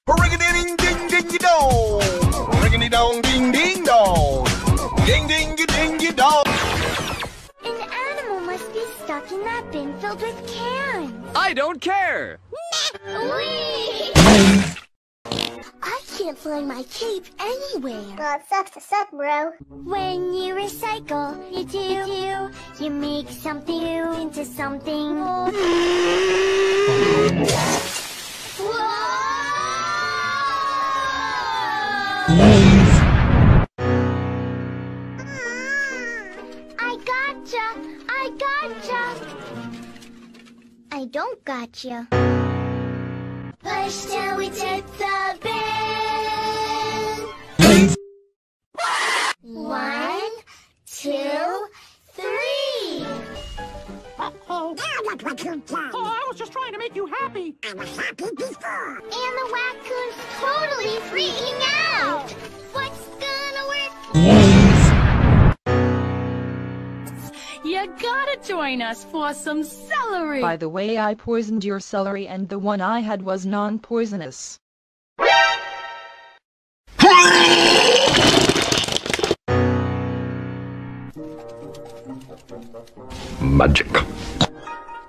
Ring-a-ding ding ding dong. Ring-a-ding ding ding dong. Ding ding ding dong. An animal must be stuck in that bin filled with cans. I don't care! Whee! I can't find my cape anywhere. Well, it sucks to suck, bro. When you recycle, you make something new into something more. I gotcha! I don't gotcha. Push till we tip the bin. 1, 2, 3. Oh, I was just trying to make you happy. I was happy before. And the raccoon's totally freaking out. What's gonna work? You gotta join us for some celery! By the way, I poisoned your celery and the one I had was non-poisonous. Magic.